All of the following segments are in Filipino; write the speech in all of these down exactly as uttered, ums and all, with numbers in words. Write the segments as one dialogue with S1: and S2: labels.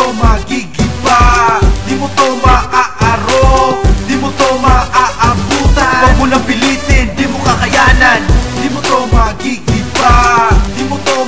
S1: magigiba, di mo to maaaro, di mo to maaabutan. Huwag mo lang pilitin, di mo kakayanan. Di mo to magigiba, di mo to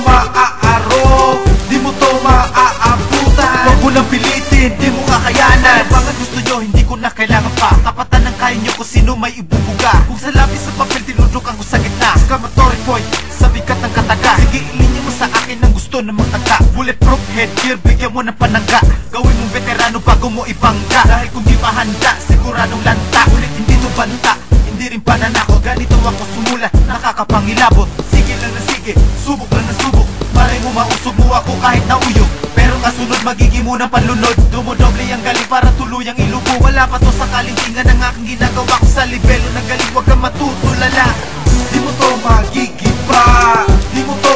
S1: maaaro, di mo to maaabutan. Huwag mo lang pilitin, di mo kakayanan. Bakit gusto nyo, hindi ko na kailangan pa. Kapatan ng kaya nyo kung sino may ibubuga. Kung sa lapis sa papel, tinudukan ko sa gitna. Exclamatory point, sa bigat ng kataga. Sige, ilinya mo sa akin ang gusto ng magtaga. Bulletproof headgear, bigyan mo ng panangga. Gawin mong veterano bago mo ibangga. Dahil kung di pa handa, siguradong lanta. Ulit hindi to banta, hindi rin pananako. Ganito ako sumulat, nakakapangilabot. Sige lang na sige, subok lang na subok. Malay mo mausog mo ako kahit nauyog. Pero kasunod magiging munang panlunod. Dumodoble ang galing para tuluyang ilubo. Wala pa to sa kalintingan ng aking ginagawa ko sa libelo ng galing. Huwag kang matutulala. Di mo to magigiba, di mo to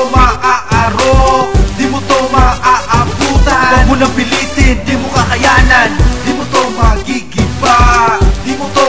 S1: maaaro, di mo to maaabutan. Huwag mo nang pilitin, di mo kakayanan. Di mo to magigiba, di mo to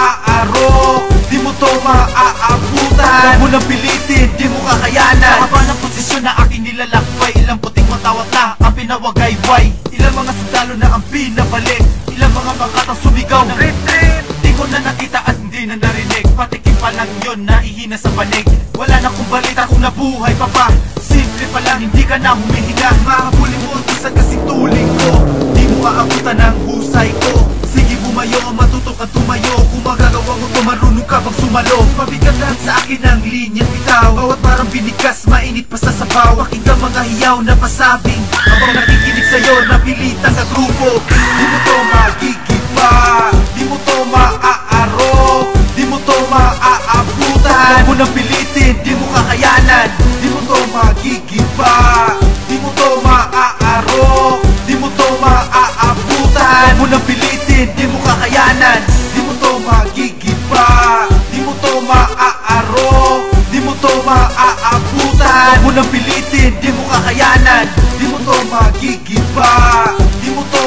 S1: maaaro, di mo to maaabutan. Huwag mo nang pilitin, di mo kakayanan. Sa haba ng posisyon na aking nilalakbay, ilang puting matawat na ang pinawagayway. Ilang mga sundalo na ang pinabalik, ilang mga makatang sumigaw ng retreat. Di ko na nakita at hindi na narinig, patikim pa lang yun na ihina sa panig. Wala na kong balita kung nabuhay pa ba. Simple pa lang, hindi ka na humihinga. Mahabulin mo ang isang kasing tuling ko, di mo aabutan ang husay ko. Sige bumayo, matuto ka tumayo. Kung magagawa mo to, marunong ka bang sumalo. Mabigat lahat sa akin ang linyang bitaw. Bawat parang binigas, mainit pa sa sabaw. Pakinggan mga hiyaw na pasabing habang nakikinig sa'yo, napilitang ka grupo. Di mo to magigiba, di mo to maaaro, di mo to maaabutan. Huwag mo nang pilitin, di mo kakayanan. Di mo to magigiba, di mo to maaaro, di mo to maaabutan. Huwag mo nang pilitin, di mo kakayanan. Di mo to magigiba, di mo to maaaro, di mo to maaabutan. Huwag mo nang pilitin, di mo kakayanan. Di mo to magigiba, di mo to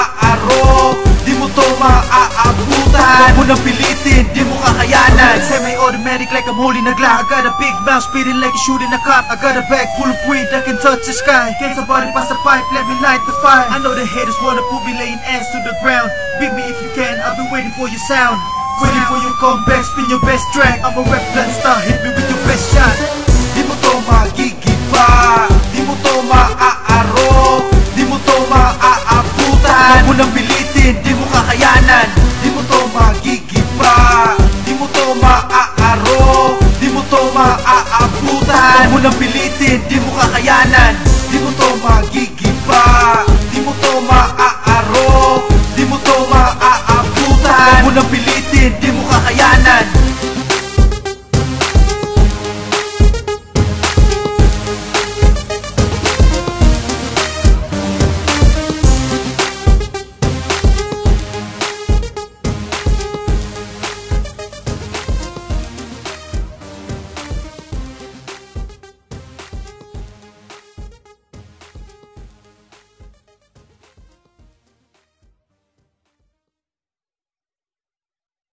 S1: maaaro, di mo to maaabutan. Huwag mo nang pilitin, di mo kakayanan. Semi-automatic like I'm holding a Glock. I got a big mouth spitting like a shooting a cop. I got a bag full of weed that can touch the sky. Can somebody pass the pipe, let me light the fire. I know the haters wanna put me laying ass to the ground. Beat me if you can, I've been waiting for your sound. Waiting for your comeback, spin your best track. I'm a rap plan star, hit me with your best shot. Di mo to magigiba, di mo to maaaro, di mo to maaabutan. Huwag mo nang pilitin, di mo kakayanan. Di mo to magigiba, di mo to maaaro, di mo to maaabutan. Huwag mo nang pilitin, di mo kakayanan.